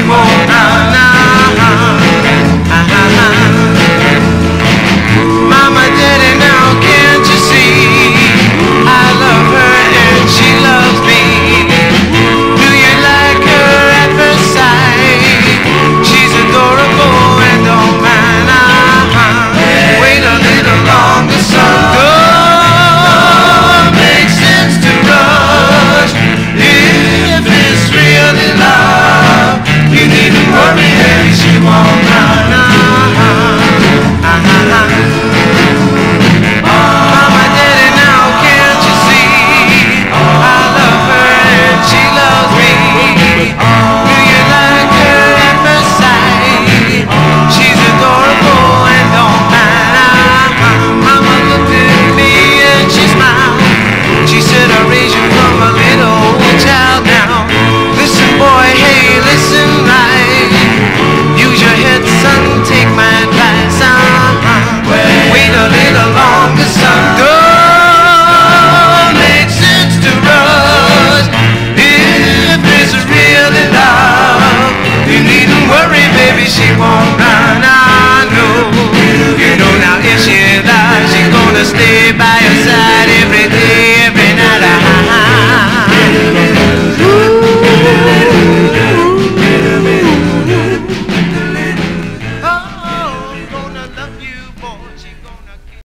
won't run. Mama, daddy, now can't you see? I love her and she loves me. Do you like her at first sight? She's adorable and don't mind. Wait a little longer, son. Don't make sense to rush. If it's really love, you needn't worry, and she won't run. Mama, daddy, now can't you see? I love her and she loves me. Do you like her at first sight? She's adorable and don't mind. Mama looked at me and she smiled. She said, I raised you from a little old child now. Listen, boy, hey, listen right. Use your head, son, take my advice. Wait a little longer, son. Don't make sense to rush. If it's really love, you needn't worry, baby, she won't run.